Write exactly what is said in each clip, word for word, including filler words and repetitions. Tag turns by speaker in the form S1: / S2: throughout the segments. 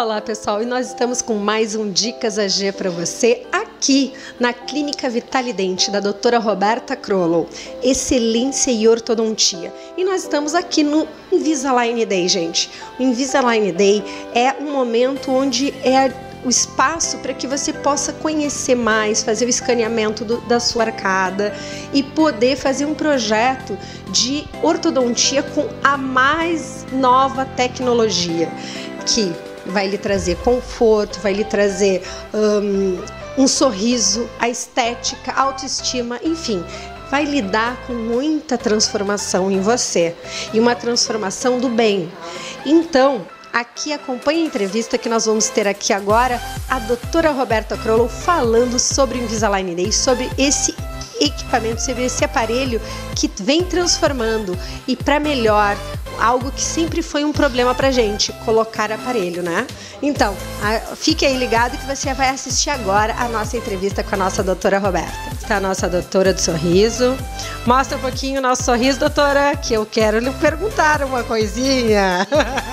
S1: Olá pessoal, e nós estamos com mais um Dicas A G para você aqui na Clínica Vitalidente da doutora Roberta Krolow, excelência e ortodontia. E nós estamos aqui no Invisalign Day, gente. O Invisalign Day é um momento onde é o espaço para que você possa conhecer mais, fazer o escaneamento do, da sua arcada e poder fazer um projeto de ortodontia com a mais nova tecnologia, que vai lhe trazer conforto, vai lhe trazer um, um sorriso, a estética, a autoestima, enfim, vai lhe dar com muita transformação em você e uma transformação do bem. Então, aqui acompanhe a entrevista que nós vamos ter aqui agora a doutora Roberta Krolow falando sobre o Invisalign Day, sobre esse equipamento, sobre esse aparelho que vem transformando e para melhor, algo que sempre foi um problema pra gente, colocar aparelho, né? Então, a, fique aí ligado que você vai assistir agora a nossa entrevista com a nossa doutora Roberta. Está a nossa doutora do sorriso. Mostra um pouquinho o nosso sorriso, doutora, que eu quero lhe perguntar uma coisinha.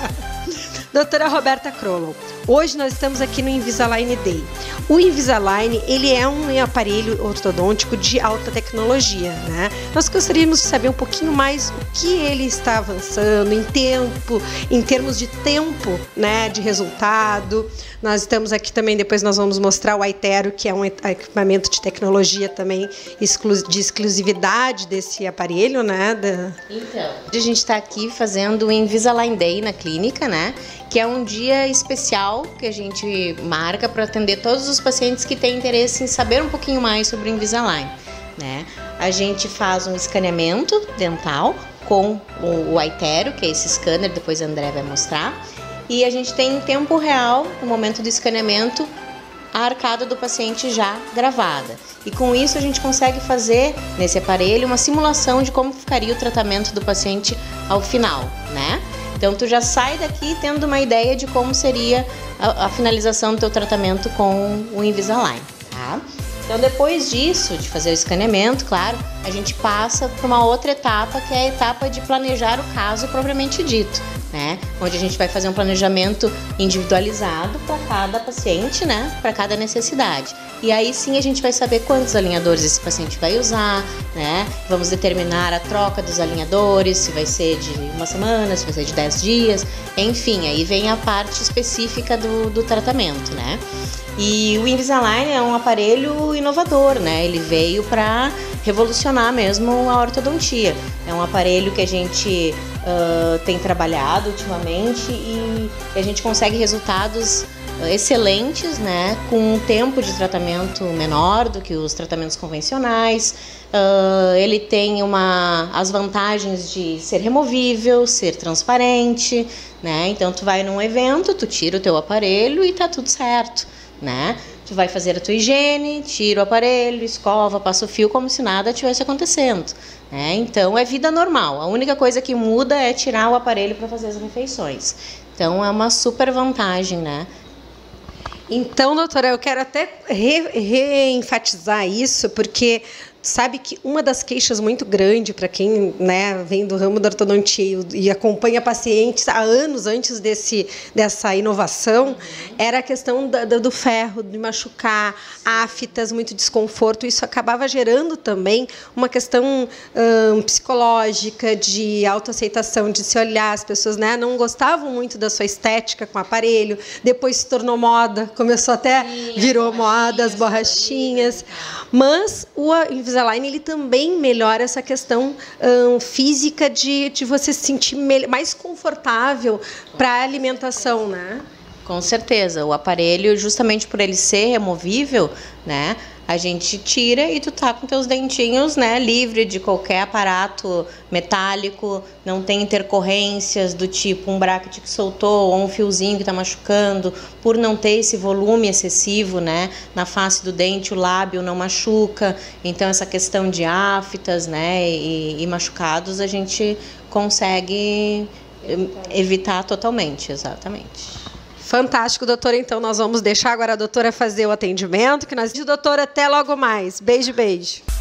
S1: Doutora Roberta Krolow, hoje nós estamos aqui no Invisalign Day. O Invisalign, ele é um aparelho ortodôntico de alta tecnologia, né? Nós gostaríamos de saber um pouquinho mais o que ele está avançando em tempo, em termos de tempo, né, de resultado. Nós estamos aqui também, depois nós vamos mostrar o iTero, que é um equipamento de tecnologia também de exclusividade desse aparelho, né? Da...
S2: Então, a gente está aqui fazendo o Invisalign Day na clínica, né? Que é um dia especial que a gente marca para atender todos os pacientes que têm interesse em saber um pouquinho mais sobre o Invisalign, né? A gente faz um escaneamento dental com o, o iTero, que é esse scanner, depois a André vai mostrar, e a gente tem em tempo real, no momento do escaneamento, a arcada do paciente já gravada. E com isso a gente consegue fazer nesse aparelho uma simulação de como ficaria o tratamento do paciente ao final, né? Então, tu já sai daqui tendo uma ideia de como seria a, a finalização do teu tratamento com o Invisalign, tá? Então, depois disso, de fazer o escaneamento, claro, a gente passa para uma outra etapa, que é a etapa de planejar o caso propriamente dito, né? Onde a gente vai fazer um planejamento individualizado para cada paciente, né? Para cada necessidade. E aí sim a gente vai saber quantos alinhadores esse paciente vai usar, né? Vamos determinar a troca dos alinhadores, se vai ser de uma semana, se vai ser de dez dias, enfim, aí vem a parte específica do, do tratamento, né? E o Invisalign é um aparelho inovador, né? Ele veio para revolucionar mesmo a ortodontia. É um aparelho que a gente uh, tem trabalhado ultimamente e a gente consegue resultados excelentes, né, com um tempo de tratamento menor do que os tratamentos convencionais. Uh, ele tem uma, as vantagens de ser removível, ser transparente, né? Então tu vai num evento, tu tira o teu aparelho e tá tudo certo, né? Tu vai fazer a tua higiene, tira o aparelho, escova, passa o fio como se nada tivesse acontecendo, né? Então é vida normal. A única coisa que muda é tirar o aparelho para fazer as refeições. Então é uma super vantagem, né?
S1: Então, doutora, eu quero até reenfatizar re isso, porque sabe que uma das queixas muito grande para quem, né, vem do ramo da ortodontia e acompanha pacientes há anos antes desse, dessa inovação, era a questão da, do ferro, de machucar, aftas, muito desconforto. Isso acabava gerando também uma questão hum, psicológica, de autoaceitação, de se olhar. As pessoas, né, não gostavam muito da sua estética com o aparelho, depois se tornou moda, começou até, Sim, virou moda, as borrachinhas. Mas o Invisalign, ele também melhora essa questão hum, física de, de você se sentir mais confortável para a alimentação, né?
S2: Com certeza. O aparelho, justamente por ele ser removível, né, a gente tira e tu tá com teus dentinhos, né, livre de qualquer aparato metálico, não tem intercorrências do tipo um bracket que soltou ou um fiozinho que tá machucando, por não ter esse volume excessivo, né, na face do dente, o lábio não machuca. Então essa questão de aftas, né, e, e machucados a gente consegue evitar totalmente, exatamente.
S1: Fantástico, doutora. Então, nós vamos deixar agora a doutora fazer o atendimento. Que nós... Doutora, até logo mais. Beijo, beijo.